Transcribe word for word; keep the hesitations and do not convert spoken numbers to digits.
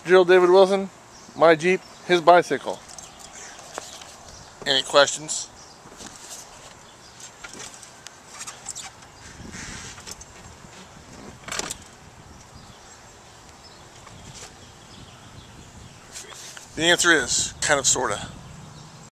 Gerald David Wilson, my Jeep, his bicycle. Any questions? The answer is kind of, sorta.